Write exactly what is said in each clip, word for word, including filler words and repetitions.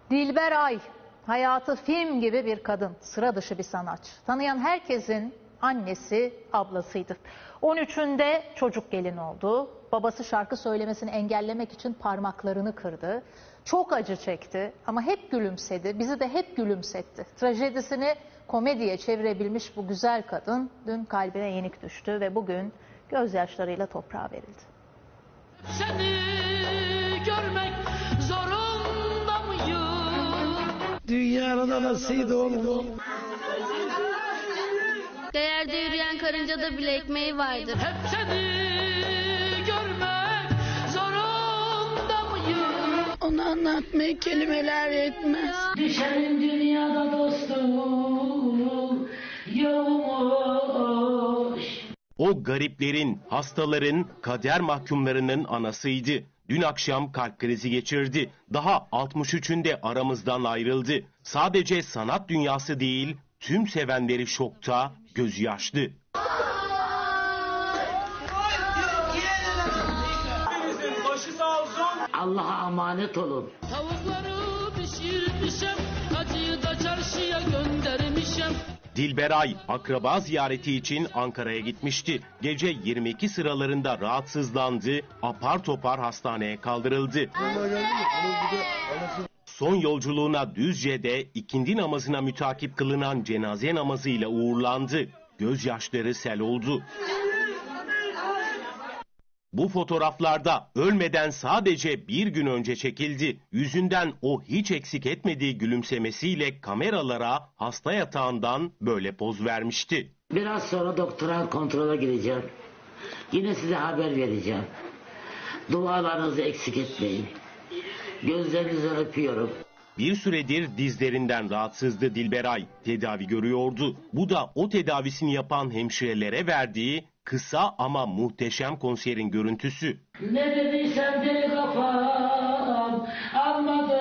Dilber Ay, hayatı film gibi bir kadın, sıra dışı bir sanatçı. Tanıyan herkesin annesi, ablasıydı. on üçünde çocuk gelin oldu. Babası şarkı söylemesini engellemek için parmaklarını kırdı. Çok acı çekti ama hep gülümsedi. Bizi de hep gülümsetti. Trajedisini komediye çevirebilmiş bu güzel kadın dün kalbine yenik düştü ve bugün gözyaşlarıyla toprağa verildi. Seni görmek zorunda mıyım? Dünyanın anasıydı oğlum. Değerde yürüyen karıncada bile ekmeği vardır. Hep seni görmek zorunda mıyım? Onu anlatmaya kelimeler yetmez. Düşerim dünyada dostum yokmuş. O gariplerin, hastaların, kader mahkumlarının anasıydı. Dün akşam kalp krizi geçirdi. Daha altmış üçünde aramızdan ayrıldı. Sadece sanat dünyası değil, tüm sevenleri şokta, gözü yaşlı. Allah'a emanet olun. Tavukları pişirmişim, acıyı da çarşıya göndermişim. Dilber Ay akraba ziyareti için Ankara'ya gitmişti. Gece yirmi iki sıralarında rahatsızlandı, apar topar hastaneye kaldırıldı. Son yolculuğuna Düzce'de ikindi namazına mütakip kılınan cenaze namazıyla uğurlandı. Gözyaşları sel oldu. Bu fotoğraflarda ölmeden sadece bir gün önce çekildi. Yüzünden o hiç eksik etmediği gülümsemesiyle kameralara hasta yatağından böyle poz vermişti. Biraz sonra doktora kontrola gideceğim. Yine size haber vereceğim. Dualarınızı eksik etmeyin. Gözlerinizden öpüyorum. Bir süredir dizlerinden rahatsızdı Dilber Ay. Tedavi görüyordu. Bu da o tedavisini yapan hemşirelere verdiği kısa ama muhteşem konserin görüntüsü. Ne dediysem deli kafam almadı.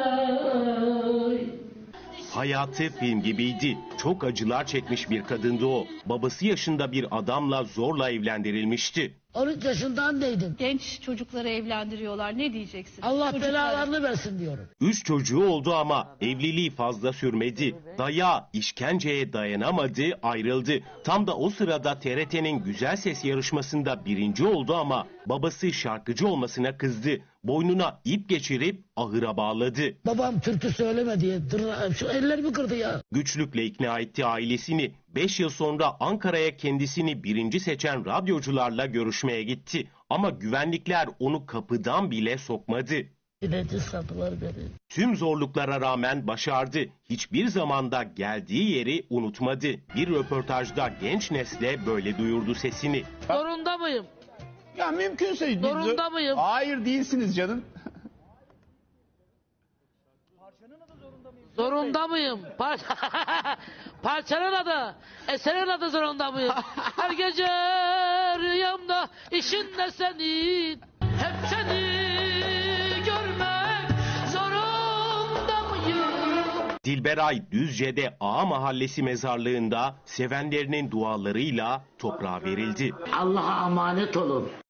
Hayatı film gibiydi. Çok acılar çekmiş bir kadındı o. Babası yaşında bir adamla zorla evlendirilmişti. on üç yaşında anneydim. Genç çocukları evlendiriyorlar. Ne diyeceksin? Allah Çocuklara. belalarını versin diyorum. Üç çocuğu oldu ama evliliği fazla sürmedi. Dayağı, işkenceye dayanamadı, ayrıldı. Tam da o sırada T R T'nin Güzel Ses yarışmasında birinci oldu ama babası şarkıcı olmasına kızdı. Boynuna ip geçirip ahıra bağladı. Babam türkü söyleme diye dır- şu ellerimi kırdı ya. Güçlükle ikna etti ailesini. Beş yıl sonra Ankara'ya kendisini birinci seçen radyocularla görüşmeye gitti. Ama güvenlikler onu kapıdan bile sokmadı. İlacı sattılar beni. Tüm zorluklara rağmen başardı. Hiçbir zamanda geldiği yeri unutmadı. Bir röportajda genç nesle böyle duyurdu sesini. Zorunda mıyım? Ya mümkünse... Zorunda mıyım? Hayır değilsiniz canım. Zorunda mıyım? Par Parçanın adı, eserin adı zorunda mıyım? Her gece rüyamda işin ne senin? Hep seni görmek zorunda mıyım? Dilber Ay Düzce'de Ağa Mahallesi mezarlığında sevenlerinin dualarıyla toprağa verildi. Allah'a emanet olun.